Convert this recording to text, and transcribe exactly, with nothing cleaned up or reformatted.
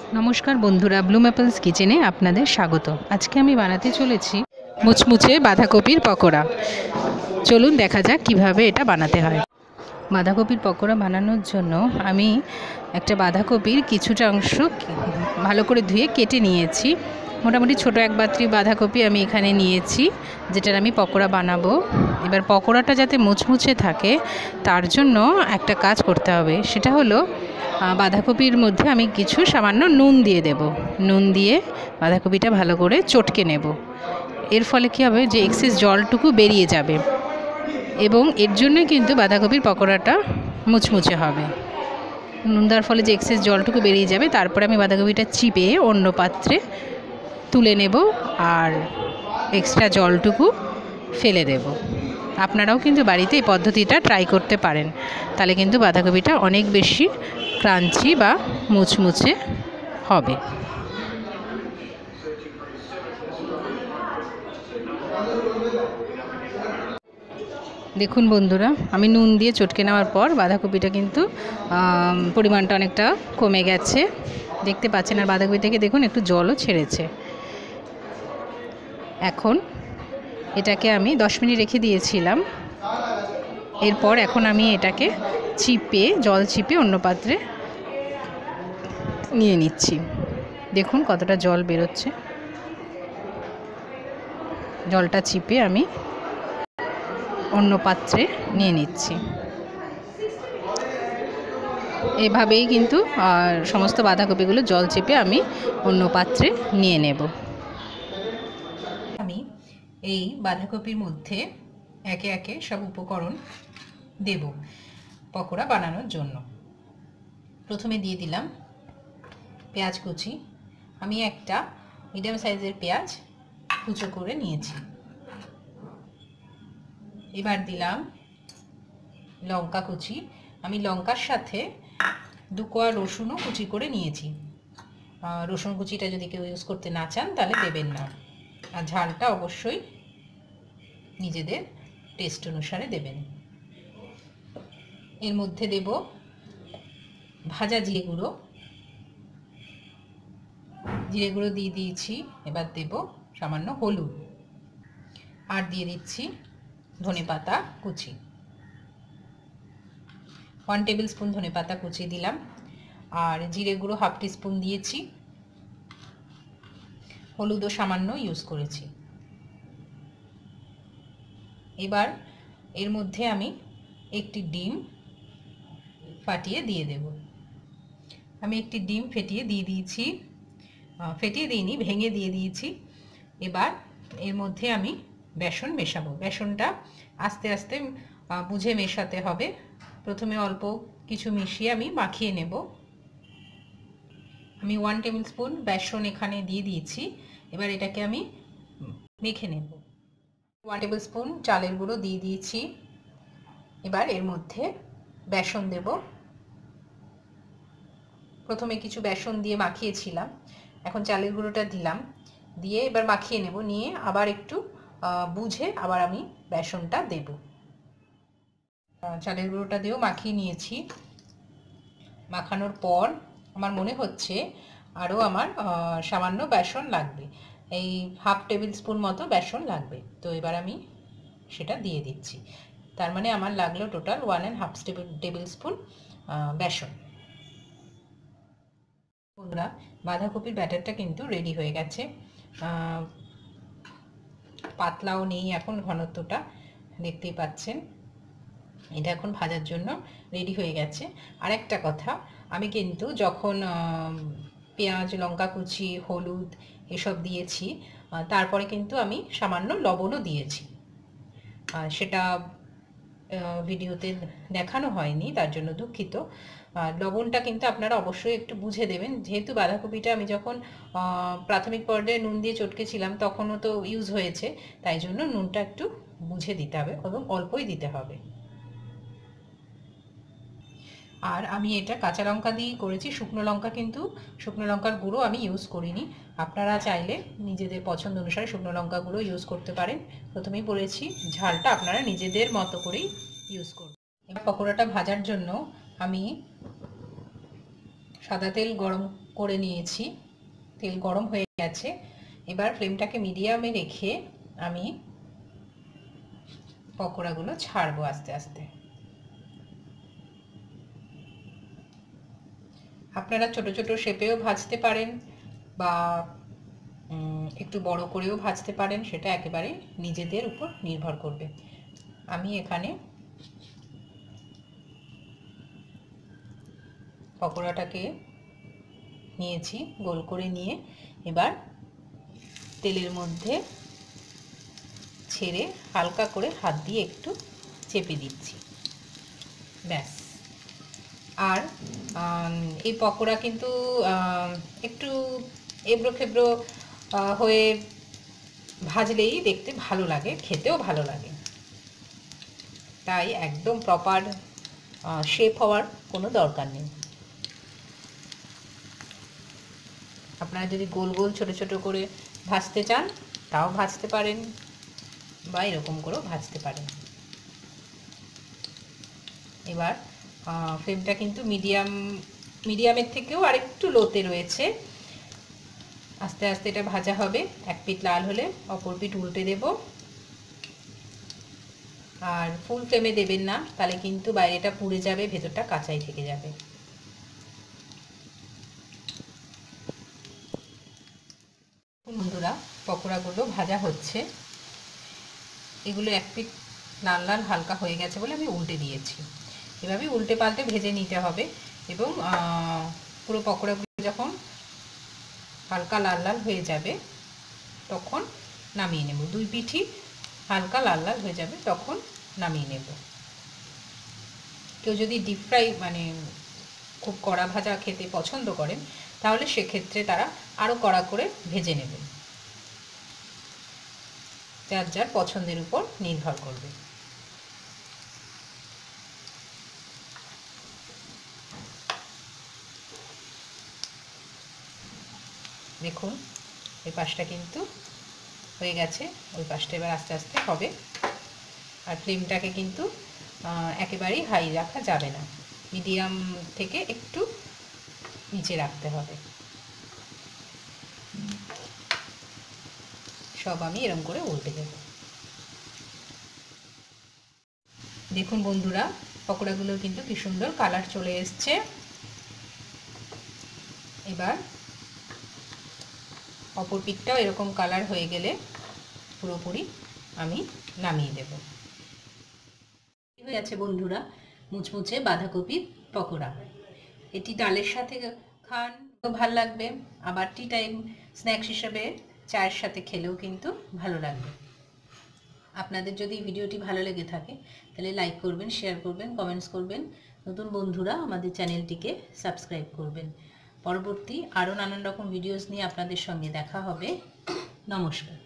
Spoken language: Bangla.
नमस्कार बंधुरा ब्लूम एपल्स किचेने आपनादेर स्वागत। आज के आमी बानाते चलेछि मुचमुचे बाँधाकपिर पकोड़ा। चलुन देखा जाक किभाबे एटा बानाते हय। बाँधाकपिर पकोड़ा बानानोर जोन्नो आमी एकटा बाँधाकपिर किछुटा अंश भालो करे धुए केटे नियेछि। मोटामुटी छोटो एक बात्री बाँधाकपि आमी एखाने नियेछि जेटार आमी पकोड़ा बानाबो। एबार पकोड़ाटा जाते मुचमुचे थाके तार जोन्नो एकटा काज करते हबे, सेटा हलो बाँधाकपिर मध्य आमी किछु सामान्य नुन दिए देब। नुन दिए बाँधाकपिटा भालो करे चटके नेब। एर फले कि हबे जे एक्सेस जलटुकु बेरिये जाबे एबं एर जोन्नो किन्तु बाँधाकपिर पकोड़ाटा मुचमुचे हबे। नुन देওয়ার फले जे एक्सेस जलटुकु बेरिये जाबे तारपरे आमी बाँधाकपिटा चिपे अन्य पात्रे तुले नेब और एक्सट्रा जलटुकु फेले देब। आपनाराও কিন্তু বাড়িতে এই পদ্ধতিটা ট্রাই করতে পারেন, তাহলে কিন্তু বাঁধাকপিটা অনেক বেশি ক্রাঞ্চি বা মুচমুচে হবে। দেখুন বন্ধুরা, আমি নুন দিয়ে চটকে নেওয়ার পর বাঁধাকপিটা কিন্তু পরিমাণটা অনেকটা কমে গেছে, দেখতে পাচ্ছেন। আর বাঁধাকপি থেকে দেখুন একটু জলও ছেড়েছে। এখন এটাকে আমি দশ মিনিট রেখে দিয়েছিলাম। এরপর এখন আমি এটাকে চিপে জল চিপে অন্য পাত্রে নিয়ে নিচ্ছি। দেখুন কতটা জল বেরোচ্ছে। জলটা চিপে আমি অন্য পাত্রে নিয়ে নিচ্ছি। এভাবেই কিন্তু সমস্ত বাঁধাকপিগুলো জল চিপে আমি অন্য পাত্রে নিয়ে নেব। আমি এই বাঁধাকপির মধ্যে একে একে সব উপকরণ দেব পকোড়া বানানোর জন্য। প্রথমে দিয়ে দিলাম পেঁয়াজ কুচি। আমি একটা মিডিয়াম সাইজের পেঁয়াজ কুচো করে নিয়েছি। এবার দিলাম লঙ্কা কুচি। আমি লঙ্কার সাথে দু কোয়া রসুনও কুচি করে নিয়েছি। রসুন কুচিটা যদি কেউ ইউজ করতে না চান তাহলে দেবেন না, আর ঝালটা অবশ্যই নিজেদের টেস্ট অনুসারে দেবেন। এর মধ্যে দেব ভাজা জিরে গুঁড়ো। জিরে গুঁড়ো দিয়ে দিয়েছি। এবার দেব সামান্য হলুদ, আর দিয়ে দিচ্ছি ধনেপাতা কুচি। ওয়ান টেবিল স্পুন ধনেপাতা কুচি দিলাম, আর জিরে গুঁড়ো হাফ টিস্পুন দিয়েছি। হলুদও সামান্য ইউজ করেছি। এবার এর মধ্যে আমি একটি ডিম ফাটিয়ে দিয়ে দেব। আমি একটি ডিম ফেটিয়ে দিয়ে দিয়েছি, ফেটিয়ে দিইনি, ভেঙে দিয়ে দিয়েছি। এবার এর মধ্যে আমি বেসন মেশাবো। বেসনটা আস্তে আস্তে বুঝে মেশাতে হবে। প্রথমে অল্প কিছু মিশিয়ে আমি মাখিয়ে নেব। আমি ওয়ান টেবিল স্পুন বেসন এখানে দিয়ে দিয়েছি। এবার এটাকে আমি মেখে নেব। ওয়ান টেবিল স্পুন চালের গুঁড়ো দিয়ে দিয়েছি। এবার এর মধ্যে বেসন দেব। প্রথমে কিছু বেসন দিয়ে মাখিয়েছিলাম, এখন চালের গুঁড়োটা দিলাম। দিয়ে এবার মাখিয়ে নেব। নিয়ে আবার একটু বুঝে আবার আমি বেসনটা দেব। চালের গুঁড়োটা দিয়েও মাখিয়ে নিয়েছি। মাখানোর পর আমার মনে হচ্ছে আরও আমার সামান্য বেসন লাগবে, এই হাফ টেবিল স্পুন মতো বেসন লাগবে। তো এবার আমি সেটা দিয়ে দিচ্ছি। তার মানে আমার লাগলো total one and half table spoon besan. বন্ধুরা, বাঁধাকপির ব্যাটারটা কিন্তু রেডি হয়ে গেছে। পাতলাও নেই এখন, ঘনত্বটা দেখতেই পাচ্ছেন। এটা এখন ভাজার জন্য রেডি হয়ে গেছে। আর একটা কথা, আমি কিন্তু যখন পেঁয়াজ লঙ্কা কুচি হলুদ এসব দিয়েছি তারপরে কিন্তু আমি সামান্য লবণও দিয়েছি। সেটা ভিডিওতে দেখানো হয়নি, তার জন্য দুঃখিত। লবণটা কিন্তু আপনারা অবশ্যই একটু বুঝে দেবেন, যেহেতু বাঁধাকপিটা আমি যখন প্রাথমিক পর্যায়ে নুন দিয়ে চটকেছিলাম তখনও তো ইউজ হয়েছে, তাই জন্য নুনটা একটু বুঝে দিতে হবে এবং অল্পই দিতে হবে। আর আমি এটা কাঁচা লঙ্কা দিয়ে করেছি, শুকনো লঙ্কা কিন্তু শুকনো লঙ্কার গুঁড়ো আমি ইউজ করিনি। আপনারা চাইলে নিজেদের পছন্দ অনুসারে শুকনো লঙ্কা গুঁড়ো ইউজ করতে পারেন। প্রথমেই বলেছি ঝালটা আপনারা নিজেদের মতো করেই ইউজ করবেন। এবার পকোড়াটা ভাজার জন্য আমি সাদা তেল গরম করে নিয়েছি, তেল গরম হয়ে গেছে। এবার ফ্লেমটাকে মিডিয়ামে রেখে আমি পকোড়াগুলো ছাড়বো আস্তে আস্তে। আপনারা ছোট ছোট শেপেও ভাজতে পারেন বা একটু বড় করেও ভাজতে পারেন, সেটা একেবারে নিজেদের উপর নির্ভর করবে। আমি এখানে পকোড়াটাকে নিয়েছি, গোল করে নিয়ে এবার তেলের মধ্যে ছেড়ে হালকা করে হাত দিয়ে একটু চেপে দিচ্ছি, ব্যাস। আর এই পকোড়া কিন্তু একটু এবড়ো খেবড়ো হয়ে ভাজলেই দেখতে ভালো লাগে, খেতেও ভালো লাগে। তাই একদম প্রপার শেপ হওয়ার কোনো দরকার নেই। আপনারা যদি গোল গোল ছোট ছোট করে ভাজতে চান তাও ভাজতে পারেন, বা এরকম করেও ভাজতে পারেন। এবার ফ্লেমটা কিন্তু মিডিয়াম মিডিয়ামের থেকেও আরেকটু লোতে রয়েছে। আস্তে আস্তে এটা ভাজা হবে। এক পিঠ লাল হলে অপর পিঠ উল্টে দেব। আর ফুল ফ্লেমে দেবেন না, তাহলে কিন্তু বাইরেটা পুড়ে যাবে, ভেতরটা কাঁচাই থেকে যাবে। বন্ধুরা, পকোড়াগুলো ভাজা হচ্ছে। এগুলো এক পিঠ লাল লাল হালকা হয়ে গেছে বলে আমি উল্টে দিয়েছি। এভাবে উল্টে পাল্টে ভেজে নিতে হবে এবং পুরো পকোড়াগুলো যখন হালকা লাল লাল হয়ে যাবে তখন নামিয়ে নেব। দুই পিঠই হালকা লাল লাল হয়ে যাবে তখন নামিয়ে নেব। কেউ যদি ডিপ ফ্রাই মানে খুব কড়া ভাজা খেতে পছন্দ করেন তাহলে সেক্ষেত্রে তারা আরও কড়া করে ভেজে নেবেন। যার যার পছন্দের উপর নির্ভর করবে। দেখুন এই পাশটা কিন্তু হয়ে গেছে, ওই পাশটা এবার আস্তে আস্তে হবে। আর ফ্লেমটাকে কিন্তু একেবারেই হাই রাখা যাবে না, মিডিয়াম থেকে একটু নিচে রাখতে হবে। সব আমি এরকম করে উল্টে দেব। দেখুন বন্ধুরা, পকোড়াগুলো কিন্তু কি সুন্দর কালার চলে এসছে। এবার অপর পিঠটাও এরকম কালার হয়ে গেলে পুরোপুরি আমি নামিয়ে দেব। হয়ে আছে বন্ধুরা মুচমুচে বাঁধাকপির পকোড়া। এটি ডালের সাথে খান তো ভালো লাগবে, আবার টি টাইম স্ন্যাক্স হিসেবে চায়ের সাথে খেলেও কিন্তু ভালো লাগবে। আপনাদের যদি ভিডিওটি ভালো লেগে থাকে তাহলে লাইক করবেন, শেয়ার করবেন, কমেন্টস করবেন। নতুন বন্ধুরা আমাদের চ্যানেলটিকে সাবস্ক্রাইব করবেন। পরবর্তী আরও নানান রকম ভিডিওস নিয়ে আপনাদের সঙ্গে দেখা হবে। নমস্কার।